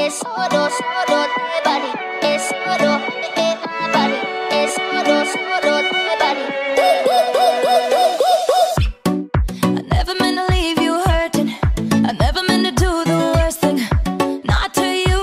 es solo, solo de body, es solo de body, es solo, solo de body. I never meant to leave you hurting. I never meant to do the worst thing, not to you.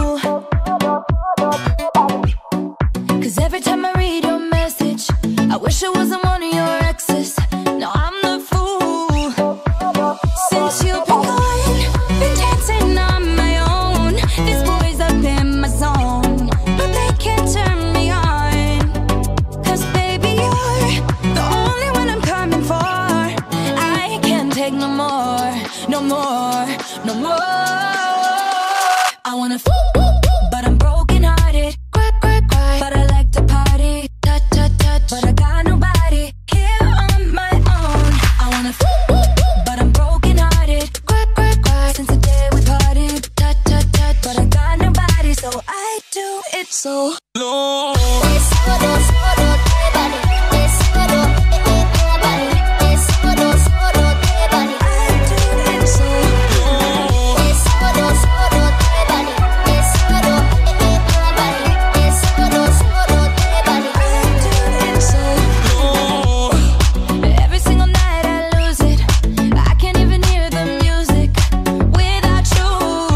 'Cause every time I read your message, I wish it wasn't one of your exes. No, I'm the fool. Since you've been gone, been dancing on my own. This boy's up in my zone, but they can't turn me on. 'Cause baby, you're the only one I'm coming for. I can't take no more, no more, no more. I wanna but I'm broken hearted. Cry, cry, cry, but I like to party. Touch, touch, touch, but I got nobody here on my own. I wanna but I'm broken hearted. Cry, cry, cry, since the day we parted. Touch, touch, touch, but I got nobody, so I do it so low. Es solo, solo de body, es solo de body, es solo, solo de body. I do it so low. Es solo, solo de body, es solo de body, es solo, solo de body. I do it so low. Every single night I lose it. I can't even hear the music without you.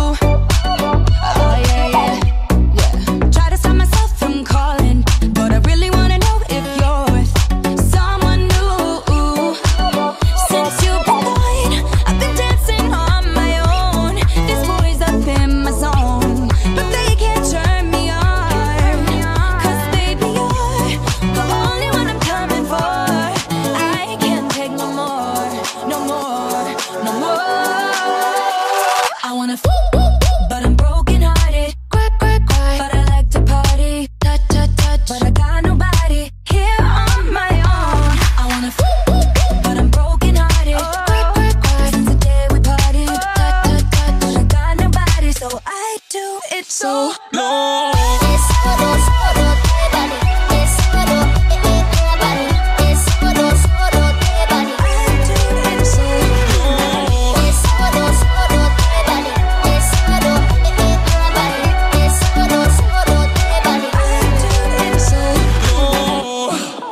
Oh yeah, yeah, yeah. Try to stop myself from calling, but I really wanna know if you're with someone new. Since you've been gone, I've been dancing on my own. This boy's up in my zone, but they can't turn me on. 'Cause baby, you're the only one I'm coming for. I can't take no more, no more, no more. I wanna but I'm broken hearted. Cry, cry, cry, but I like to party. Touch, touch, touch, but I got nobody here on my own. I wanna but I'm broken hearted. Cry, cry, cry, since the day we parted. Touch, touch, touch, but I got nobody, so I do it so low. Es solo, solo de body, es solo de body, es solo, solo de body. I do it so low. Es solo, solo de body, es solo de body, es solo, solo de body. I do it so low.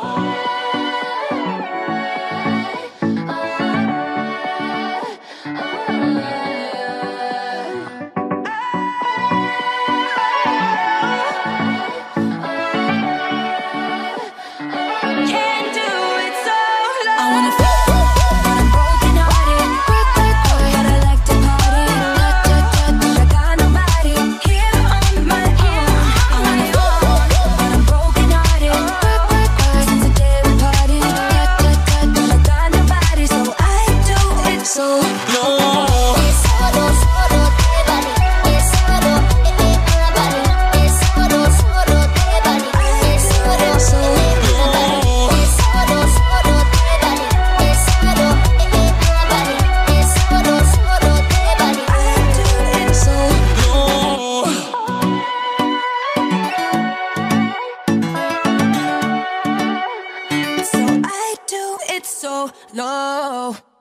Can't do it so low. I wanna but I'm broken hearted. Cry, cry, cry, but I like to party. Touch, touch, touch, but I got nobody here on my own. I wanna but I'm broken hearted. Cry, cry, cry, since the day we parted. Touch, touch, touch, but I got nobody, so I do it so low. Es solo, solo de body, es solo de body, es solo, solo de body, es solo, solo de body, es solo, solo de body, es solo de body, es solo, solo de body. I do it so low. So I do it so low.